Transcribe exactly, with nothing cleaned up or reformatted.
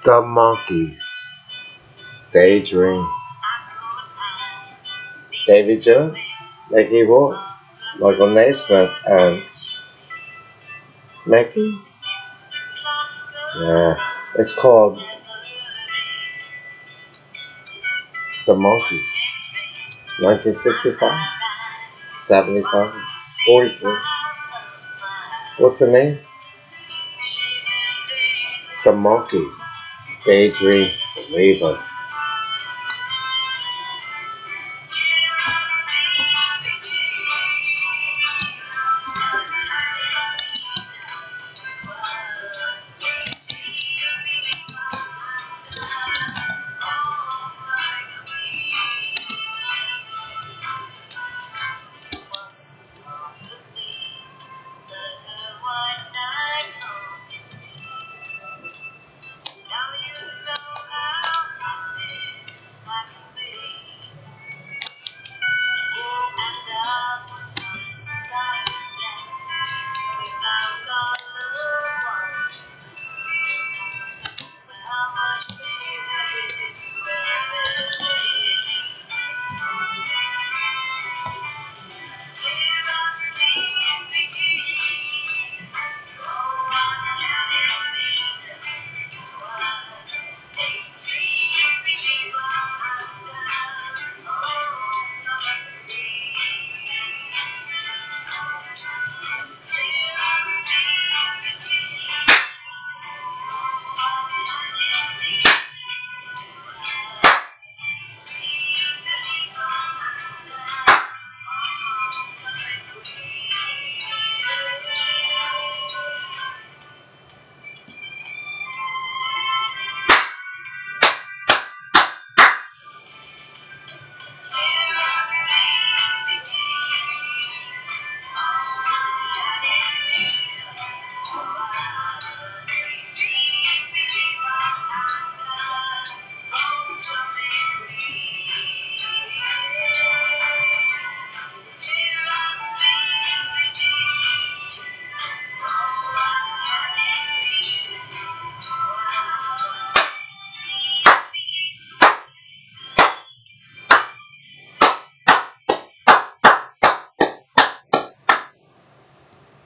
The Monkees, Daydream. David Jones, Maggie Ward, Michael Naismith, and Maggie. Yeah, it's called The Monkees. nineteen sixty-five, seventy-five, forty-three. What's the name? The Monkees, Daydream, Believer.